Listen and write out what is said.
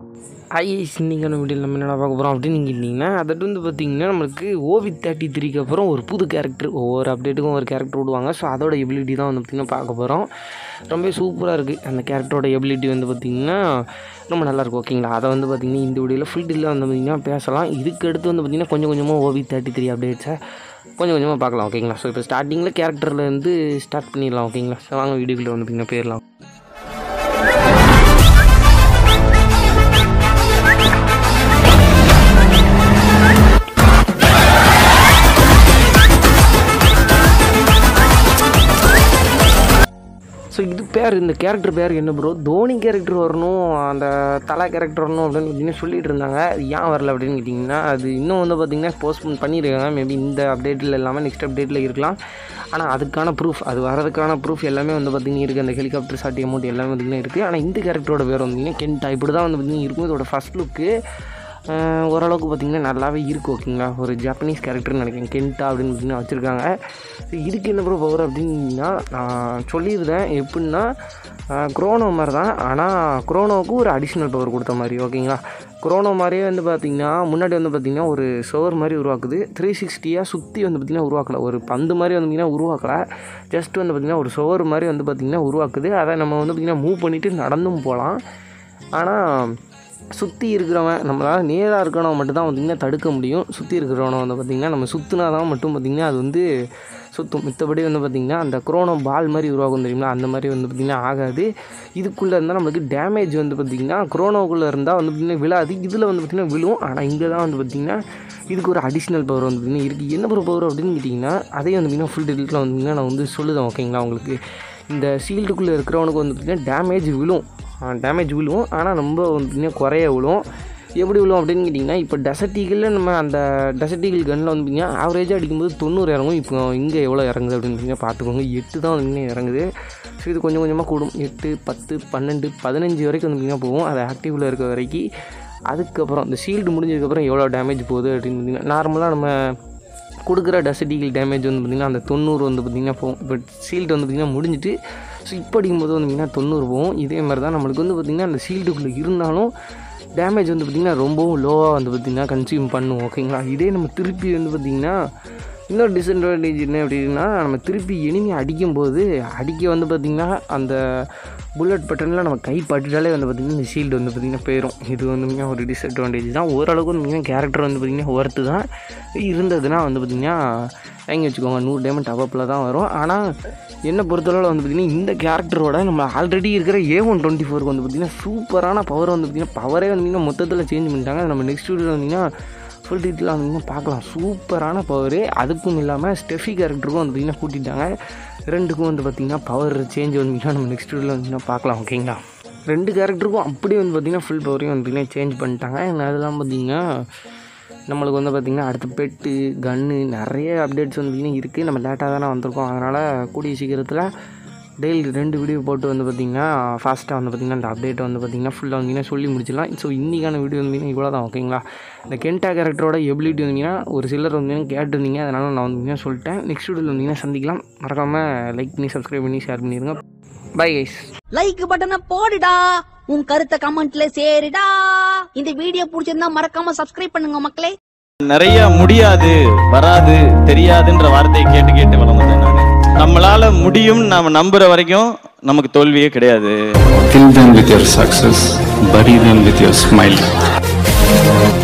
இன்னைக்கான வீடியோவில் நம்ம என்ன பார்க்க போகிறோம் அப்படின்னு கேட்டிங்கன்னா, அதட்டு வந்து பார்த்திங்கன்னா நம்மளுக்கு 𝘿𝙄𝙎𝘾𝙇𝘼𝙄𝙈 அப்புறம் ஒரு புது கேரக்டர், ஒவ்வொரு அப்டேட்டுக்கும் ஒரு கேரக்டர் விடுவாங்க. ஸோ அதோட எபிலிட்டி தான் வந்து பார்த்திங்கன்னா பார்க்க போகிறோம். ரொம்ப சூப்பராக இருக்குது. அந்த கேரக்டரோட எபிலிட்டி வந்து பார்த்திங்கன்னா ரொம்ப நல்லாயிருக்கும். ஓகேங்களா, அதை வந்து பார்த்திங்கன்னா இந்த வீடியோவில் ஃபுல் டீலாக வந்து பார்த்திங்கன்னா பேசலாம். இதுக்கு அடுத்து வந்து பார்த்திங்கன்னா கொஞ்சம் கொஞ்சமாக 𝘿𝙄𝙎𝘾𝙇𝘼𝙄𝙈 அப்டேட்ஸை கொஞ்சம் கொஞ்சமாக பார்க்கலாம். ஓகேங்களா, ஸோ இப்போ ஸ்டார்டிங்கில் கேரக்டர்லேருந்து ஸ்டார்ட் பண்ணிடலாம். ஓகேங்களா, ஸோ வாங்க வீடியோக்குள்ளே வந்து பார்த்திங்கன்னா போயிடலாம். ஸோ இது பேர், இந்த கேரக்டர் பேர் என்ன ப்ரோ, தோனி கேரக்டர் வரணும், அந்த தலா கேரக்டர் வரணும் அப்படின்னு பார்த்தீங்கன்னா சொல்லிட்டு இருந்தாங்க. ஏன் வரல அப்படின்னு கேட்டிங்கன்னா, அது இன்னும் வந்து பார்த்திங்கன்னா போஸ்ட்போன் பண்ணியிருக்காங்க. மேபி இந்த அப்டேட்டில் இல்லாமல் நெக்ஸ்ட் அப்டேட்டில் இருக்கலாம். ஆனால் அதுக்கான ப்ரூஃப், அது வரதுக்கான ப்ரூஃப் எல்லாமே வந்து பார்த்திங்கன்னா இருக்குது. அந்த ஹெலிகாப்டர் ஷாட் அமௌண்ட் எல்லாமே பார்த்திங்கன்னா இருக்குது. ஆனால் இந்த கேரக்டரோட பேர் வந்திங்கன்னா கென்டா, இப்படி தான் வந்து பார்த்திங்கன்னா இருக்கும். இதோட ஃபஸ்ட் லுக்கு ஓரளவுக்கு பார்த்திங்கன்னா நல்லாவே இருக்குது. ஓகேங்களா, ஒரு ஜாப்பனீஸ் கேரக்டர்னு நினைக்கிறேன், கென்டா அப்படின்னு பார்த்திங்கன்னா வச்சுருக்காங்க. இதுக்கு என்ன ப்ரோ பவர் அப்படின்னா, நான் சொல்லியிருந்தேன் எப்படின்னா குரோனோ மாதிரி தான். ஆனால் குரோனோவுக்கு ஒரு அடிஷ்னல் பவர் கொடுத்த மாதிரி. ஓகேங்களா, குரோனோ மாதிரியே வந்து பார்த்திங்கன்னா முன்னாடி வந்து பார்த்திங்கன்னா ஒரு சோர் மாதிரி உருவாக்குது. 360 சுற்றி வந்து பார்த்திங்கன்னா உருவாக்கலை, ஒரு பந்து மாதிரி வந்து பார்த்திங்கன்னா உருவாக்கலை. ஜஸ்ட் வந்து பார்த்திங்கன்னா ஒரு சோர் மாதிரி வந்து பார்த்திங்கன்னா உருவாக்குது. அதை நம்ம வந்து பார்த்திங்கன்னா மூவ் பண்ணிவிட்டு நடந்தும் போகலாம். ஆனால் சுற்றி இருக்கிறவன், நம்மளால் நேராக இருக்கிறவன் மட்டும்தான் பார்த்திங்கன்னா தடுக்க முடியும். சுற்றி இருக்கிறவனை வந்து பார்த்திங்கன்னா நம்ம சுற்றினா தான் மட்டும் பார்த்திங்கன்னா அது வந்து சுற்றும். மித்தபடி வந்து பார்த்திங்கன்னா அந்த குரோனோ பால் மாதிரி உருவாகும் தெரியுமா, அந்த மாதிரி வந்து பார்த்திங்கன்னா ஆகாது. இதுக்குள்ளே இருந்தால் நம்மளுக்கு டேமேஜ் வந்து பார்த்திங்கன்னா குரோனோக்குள்ளே இருந்தால் வந்து பார்த்திங்கன்னா விழாது, இதில் வந்து பார்த்திங்கன்னா விழுவும். ஆனால் இங்கே தான் வந்து பார்த்திங்கன்னா இதுக்கு ஒரு அடிஷ்னல் பவர் வந்து பார்த்திங்கன்னா இருக்குது. என்ன ஒரு பவர் அப்படின்னு கேட்டிங்கன்னா, அதையும் வந்து பார்த்திங்கன்னா ஃபுல் டீட்டெயிலில் வந்து பார்த்திங்கன்னா நான் வந்து சொல்லுதேன். ஓகேங்களா, உங்களுக்கு இந்த ஷீல்டுக்குள்ளே இருக்கிறவனுக்கு வந்து பார்த்திங்கன்னா டேமேஜ் விழுவும். ஆனால் ரொம்ப வந்து பார்த்திங்கன்னா குறைய விழும். எப்படி விழும் அப்படின்னு கேட்டிங்கன்னா, இப்போ டெசர்ட் ஈகிளில் நம்ம அந்த டெசர்ட் ஈகிள் கன்னில் வந்து பார்த்திங்கன்னா ஆவரேஜாக அடிக்கும்போது 90 இறங்கும். இப்போ இங்கே எவ்வளோ இறங்குது அப்படின்னு பார்த்திங்கன்னா பார்த்துக்கோங்க, 8 தான் வந்து இறங்குது. ஸோ இது கொஞ்சம் கொஞ்சமாக கூடும், 8, 10, 12, 15 வரைக்கும் வந்து பார்த்திங்கன்னா போகும், அது ஆக்டிவில் இருக்க வரைக்கும். அதுக்கப்புறம் இந்த ஷீல்டு முடிஞ்சதுக்கப்புறம் எவ்வளோ டேமேஜ் போகுது அப்படின்னு பார்த்திங்கன்னா, நார்மலாக நம்ம கொடுக்குற டெசர்ட் ஈகிள் டேமேஜ் வந்து பார்த்திங்கன்னா அந்த 90 வந்து பார்த்திங்கன்னா போகும். இப்போ ஷீல்டு வந்து பார்த்திங்கன்னா முடிஞ்சிட்டு ஸோ இப்போ அடிக்கும்போது வந்து பார்த்திங்கன்னா 90 போகும். இதே மாதிரி தான் நம்மளுக்கு வந்து பார்த்திங்கன்னா அந்த ஷீல்டுக்குள்ளே இருந்தாலும் டேமேஜ் வந்து பார்த்திங்கன்னா ரொம்பவும் லோவாக வந்து பார்த்திங்கன்னா கன்சியூம் பண்ணுவோம். ஓகேங்களா, இதே நம்ம திருப்பி வந்து பார்த்திங்கன்னா இன்னொரு டிஸ்அட்வான்டேஜ் என்ன அப்படின்னா, நம்ம திருப்பி எனிமி அடிக்கும்போது வந்து பார்த்திங்கன்னா அந்த புல்லட் பட்டனில் நம்ம கை பட்டுட்டாலே வந்து பார்த்திங்கன்னா இந்த ஷீல்டு வந்து பார்த்திங்கன்னா போயிடும். இது வந்து ஒரு டிஸ்அட்வான்டேஜ் தான். ஓரளவுக்கு வந்து பார்த்திங்கன்னா கேரக்டர் வந்து பார்த்திங்கன்னா ஒர்த்து தான் இருந்ததுன்னா வந்து பார்த்திங்கன்னா வாங்கி வச்சுக்கோங்க. 100 டைமண்ட் அபப்பில் தான் வரும். ஆனால் என்னை பொறுத்தளவில் வந்து பார்த்திங்கன்னா இந்த கேரக்டரோட நம்ம ஆல்ரெடி இருக்கிற A124 வந்து பார்த்திங்கன்னா சூப்பரான பவர் வந்து பார்த்திங்கன்னா பவரே வந்து பார்த்திங்கன்னா மொத்தத்தில் சேஞ்ச் பண்ணிட்டாங்க. நம்ம நெக்ஸ்ட் வீடியோவில் வந்திங்கன்னா ஃபுல் டீட்டெயிலாக வந்திங்கன்னா பார்க்கலாம். சூப்பரான பவரு. அதுக்கும் இல்லாமல் ஸ்டெஃபி கேரக்டருக்கும் வந்து பார்த்திங்கன்னா கூட்டிட்டாங்க. ரெண்டுக்கும் வந்து பார்த்திங்கன்னா பவர் சேஞ்ச் வந்துங்கன்னா நம்ம நெக்ஸ்ட் வீடியோவில் வந்துங்கன்னா பார்க்கலாம். ஓகேங்களா, 2 கேரக்டருக்கும் அப்படியே வந்து பார்த்திங்கன்னா ஃபுல் பவரையும் வந்து பார்த்திங்கன்னா சேஞ்ச் பண்ணிட்டாங்க. அதெல்லாம் பார்த்திங்கன்னா நம்மளுக்கு வந்து பார்த்திங்கன்னா அடுத்த பெட்டு கன்னு நிறைய அப்டேட்ஸ் வந்து பார்த்திங்கன்னா இருக்குது. நம்ம லேட்டாக தானே வந்திருக்கோம், அதனால் கூடிய சீக்கிரத்தில் டெய்லி 2 வீடியோ போட்டு வந்து பார்த்திங்கன்னா ஃபாஸ்ட்டாக வந்து பார்த்திங்கன்னா அந்த அப்டேட்டை வந்து பார்த்திங்கன்னா ஃபுல்லாக வந்தீங்கன்னா சொல்லி முடிச்சிடலாம். ஸோ இன்றைக்கான வீடியோ வந்தீங்கன்னா இவ்வளோ தான். ஓகேங்களா, இந்த கென்டா கேரக்டரோட எபிலிட்டி வந்தீங்கன்னா ஒரு சிலர் வந்தீங்கன்னா கேட்டிருந்தீங்க, அதனால் நான் வந்து சொல்லிட்டேன். நெக்ஸ்ட் வீடியோவில் வந்தீங்கன்னா சந்திக்கலாம். மறக்காமல் லைக் பண்ணி சப்ஸ்கிரைப் பண்ணி ஷேர் பண்ணிடுங்க. Bye guys. லைக் பட்டனை போடுடா, உன் கருத்தை கமெண்ட்ல சேருடா. இந்த வீடியோ பிடிச்சிருந்தா மறக்காம சப்ஸ்கிரைப் பண்ணுங்க மக்களே. நிறைய முடியாது, வராது, தெரியாதுன்ற வார்த்தையை கேட்டு கேட்டு வளர்ந்தேன் நான். நம்மளால முடியும் நாம நம்புற வரைக்கும் நமக்கு தோல்வியே கிடையாது. Kill them with your success, bury them with your smile.